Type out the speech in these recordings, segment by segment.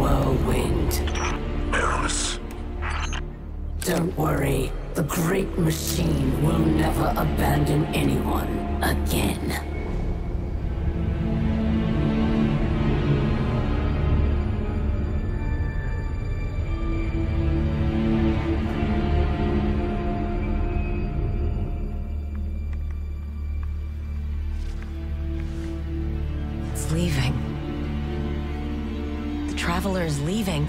whirlwind. Aramis. Don't worry. The great machine will never abandon anyone again. It's leaving. The Traveler is leaving.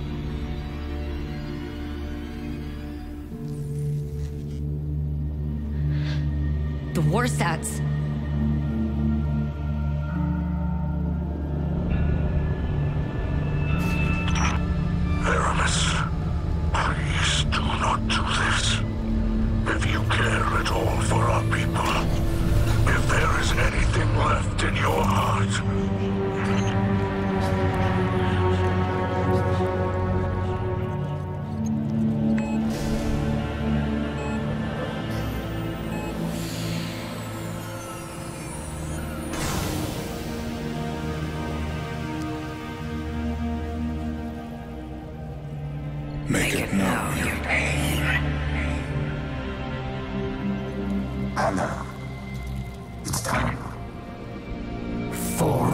The Warsats. Aramis, please do not do this. If you care at all for our people, if there is anything left in your heart, Make it known your pain. Anna, it's time. For